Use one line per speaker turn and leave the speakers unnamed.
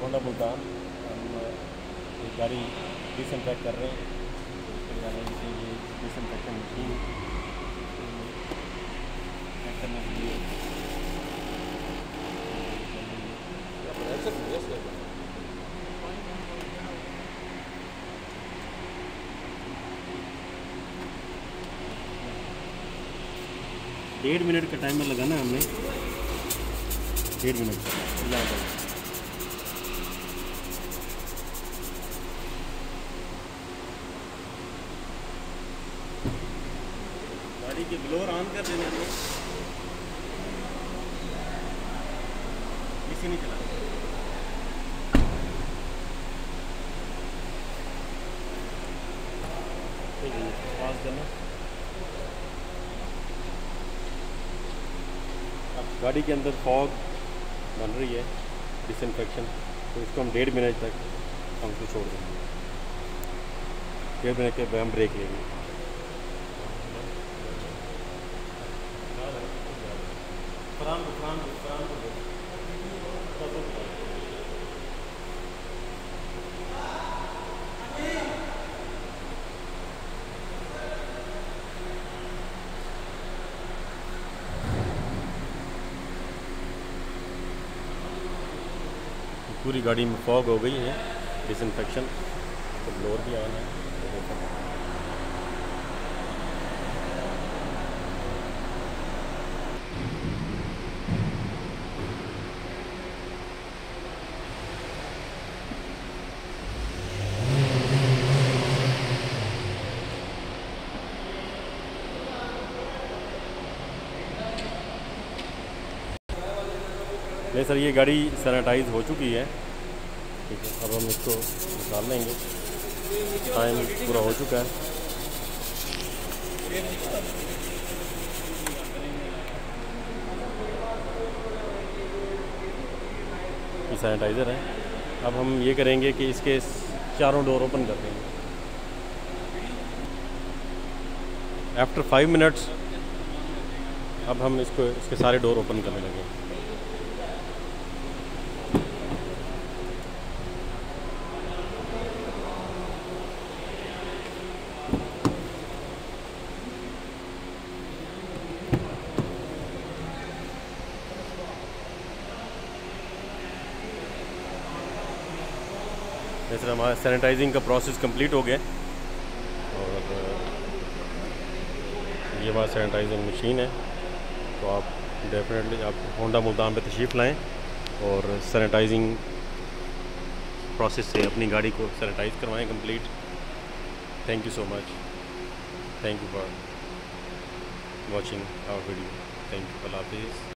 Honda Multan. हम एक गाड़ी डिसइंफेक्ट कर रहे हैं। ये डिसइंफेक्शन मशीन करने के लिए 1.5 मिनट का टाइमर लगाना है हमने। 1.5 मिनट यहाँ पर गाड़ी के ब्लोअर ऑन कर देना है। इसी नहीं चला पास करना। अब गाड़ी के अंदर फॉग बन रही है डिसइंफेक्शन, तो इसको हम 1.5 मिनट तक हमको छोड़ देंगे। 1.5 मिनट के बाद हम ब्रेक लेंगे। पूरी गाड़ी में फॉग हो गई है डिसइंफेक्शन, तो ब्लोअर भी ऑन है। नहीं सर, ये गाड़ी सैनिटाइज हो चुकी है। ठीक है, अब हम इसको निकाल लेंगे। टाइम पूरा हो चुका है। ये सैनिटाइज़र है। अब हम ये करेंगे कि इसके चारों डोर ओपन कर देंगे। आफ्टर 5 मिनट्स अब हम इसके सारे डोर ओपन करने लगे। जैसे हमारा सैनिटाइजिंग का प्रोसेस कंप्लीट हो गया और ये हमारा सैनिटाइजिंग मशीन है। तो आप डेफिनेटली आप होंडा मुल्तान पे तशरीफ़ लाएं और सैनिटाइजिंग प्रोसेस से अपनी गाड़ी को सैनिटाइज़ करवाएं complete. Thank you so much. Thank you for watching our video. Thank you. अल्लाह हाफिज़।